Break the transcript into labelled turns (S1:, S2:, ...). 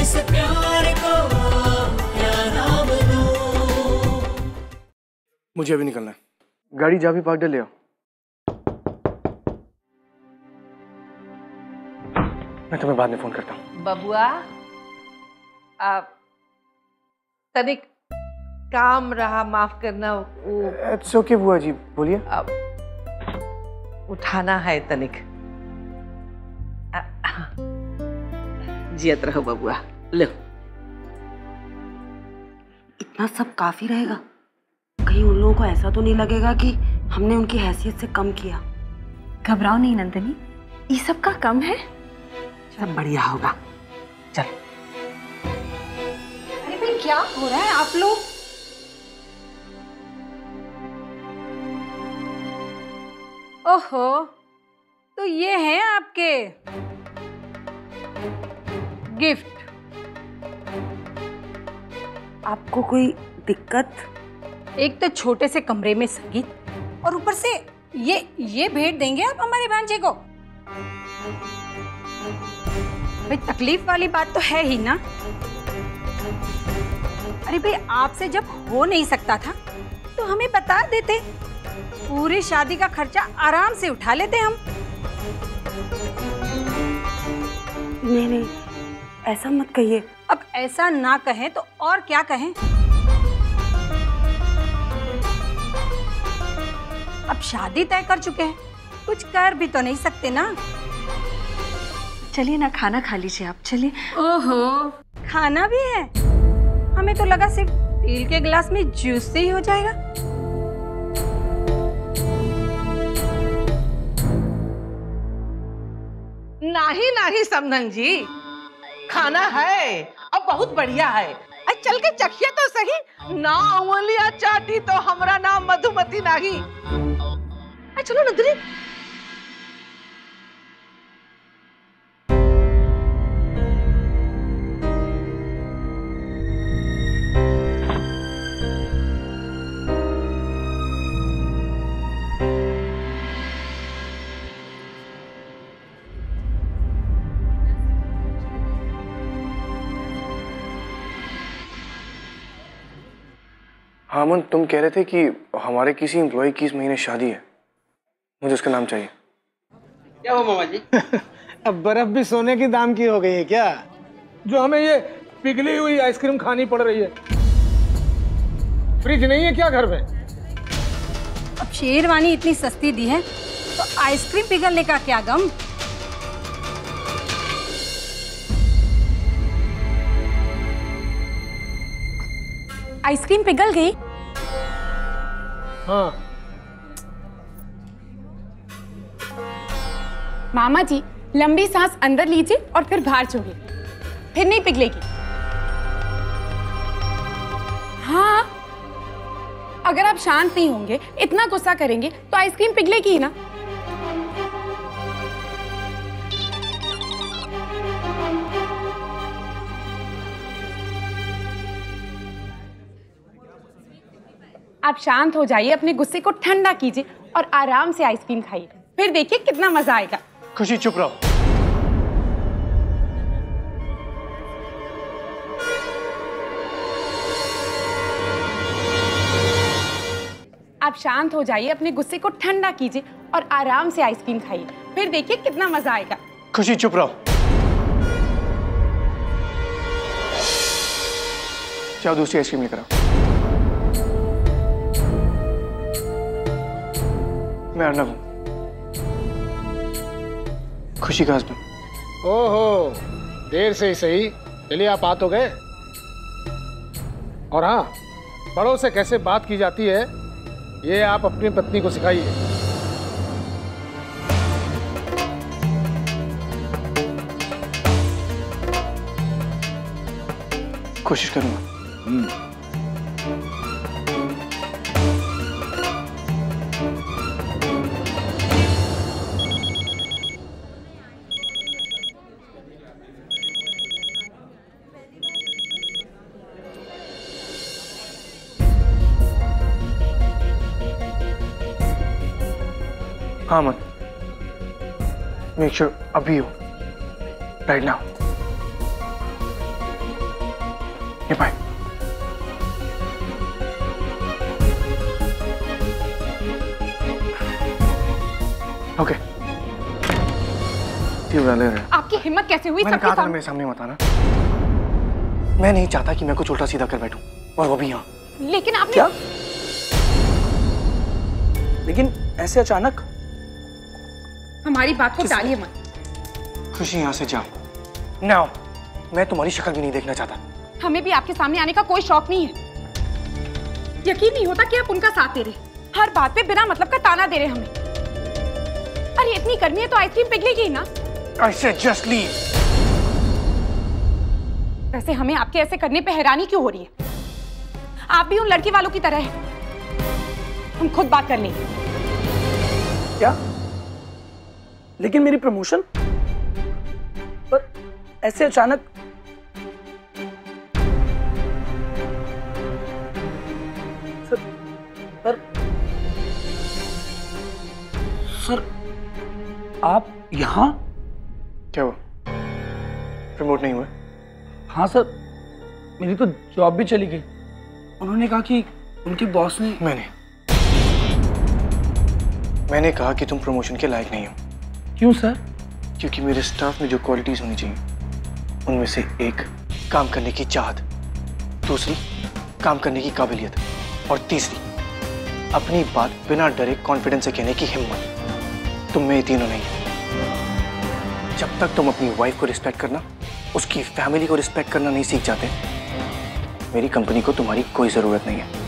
S1: इस प्यार को क्या नाम दूं।
S2: मुझे अभी निकलना है, गाड़ी जा भी पार्क ले आओ। मैं तुम्हें बाद में फोन करता हूँ।
S3: बबुआ तनिक काम रहा, माफ करना। वो
S2: इट्स ओके बुआ जी, बोलिए।
S3: उठाना है तनिक। जियत रहो बबुआ, लो।
S4: इतना सब काफी रहेगा? कहीं उन लोगों को ऐसा तो नहीं लगेगा कि हमने उनकी हैसियत से कम किया?
S5: घबराओ नहीं नंदिनी, ये सब का कम है,
S3: सब बढ़िया होगा। चल।
S5: अरे भाई क्या हो रहा है आप लोग?
S6: ओहो, तो ये हैं आपके गिफ्ट।
S4: आपको कोई दिक्कत?
S6: एक तो छोटे से कमरे में संगीत और ऊपर से ये भेंट देंगे आप हमारे भांजे को? भाई तकलीफ वाली बात तो है ही ना। अरे भाई आपसे जब हो नहीं सकता था तो हमें बता देते, पूरी शादी का खर्चा आराम से उठा लेते हम।
S4: नहीं, ऐसा मत कहिए।
S6: अब ऐसा ना कहें तो और क्या कहें? अब शादी तय कर चुके हैं, कुछ कर भी तो नहीं सकते ना।
S5: चलिए ना, खाना खा लीजिए आप, चलिए।
S6: ओहो, खाना भी है? हमें तो लगा सिर्फ स्टील के गिलास में जूस से ही हो जाएगा।
S3: नहीं समधन जी, खाना है अब बहुत बढ़िया है। अरे चल के चखिए तो सही। ना उंगलियां चाटी तो हमरा नाम मधुमती नहीं। अरे चलो नंदिनी।
S2: हाँ अमन, तुम कह रहे थे कि हमारे किसी एम्प्लॉय की इस महीने शादी है, मुझे उसका नाम चाहिए।
S7: क्या हुआ मामा जी? अब बर्फ भी सोने की दाम की हो गई है क्या? जो हमें ये पिघली हुई आइसक्रीम खानी पड़ रही है। फ्रिज नहीं है क्या घर में?
S6: अब शेरवानी इतनी सस्ती दी है तो आइसक्रीम पिघलने का क्या गम।
S5: आइसक्रीम पिघल गई?
S7: हाँ।
S5: मामा जी, लंबी सांस अंदर लीजिए और फिर बाहर छोड़िए, फिर नहीं पिघलेगी। हाँ, अगर आप शांत नहीं होंगे, इतना गुस्सा करेंगे तो आइसक्रीम पिघलेगी ही ना। आप शांत हो जाइए, अपने गुस्से को ठंडा कीजिए और आराम से आइसक्रीम खाइए, फिर देखिए कितना मजा आएगा।
S2: खुशी चुप रहो।
S5: आप शांत हो जाइए, अपने गुस्से को ठंडा कीजिए और आराम से आइसक्रीम खाइए, फिर देखिए कितना मजा आएगा।
S2: खुशी चुप रहो। जाओ दूसरी आइसक्रीम लेकर आओ। मैं अर्नब हूँ, खुशी का हस्बैंड।
S7: ओहो, देर से ही सही, चलिए आप आ तो गए। और हाँ, बड़ों से कैसे बात की जाती है ये आप अपनी पत्नी को सिखाइए।
S2: कोशिश करूंगा। हाँ मन, मेक श्योर अभी हो, राइट नाउ। ये बाय। ओके।
S5: आपकी हिम्मत कैसे हुई?
S2: मैंने
S5: सबके
S2: कहा था
S5: सामने।
S2: मेरे सामने मत आना। मैं नहीं चाहता कि मैं कुछ उल्टा सीधा कर बैठूं, और वो भी यहाँ।
S5: लेकिन आपने
S8: क्या? लेकिन ऐसे अचानक?
S5: हमारी बात को टालिए मत।
S2: खुशी, यहाँ से जाओ। नाउ, मैं तुम्हारी शक्ल भी नहीं देखना चाहता।
S5: हमें भी आपके सामने आने का कोई शौक नहीं है। यकीन नहीं होता कि आप उनका साथ दे रहे। हर बात पे बिना मतलब का ताना दे रहे हमें। अरे इतनी गर्मी है तो आइसक्रीम पिघलेगी ही ना।
S2: I said just leave.
S5: वैसे हमें आपके ऐसे करने पे हैरानी क्यों हो रही है? आप भी उन लड़की वालों की तरह हैं। हम खुद बात कर लेंगे।
S8: क्या? लेकिन मेरी प्रमोशन? पर ऐसे अचानक? सर, आप यहाँ?
S2: क्या हुआ? प्रमोट नहीं हुआ?
S8: हाँ सर, मेरी तो जॉब भी चली गई। उन्होंने कहा कि उनके बॉस ने।
S2: मैंने कहा कि तुम प्रमोशन के लायक नहीं हो।
S8: क्यों सर?
S2: क्योंकि मेरे स्टाफ में जो क्वालिटीज होनी चाहिए उनमें से एक, काम करने की चाहत, दूसरी, काम करने की काबिलियत, और तीसरी, अपनी बात बिना डरे कॉन्फिडेंस से कहने की हिम्मत। तुम में ये तीनों नहीं है। जब तक तुम अपनी वाइफ को रिस्पेक्ट करना, उसकी फैमिली को रिस्पेक्ट करना नहीं सीख जाते, मेरी कंपनी को तुम्हारी कोई जरूरत नहीं है।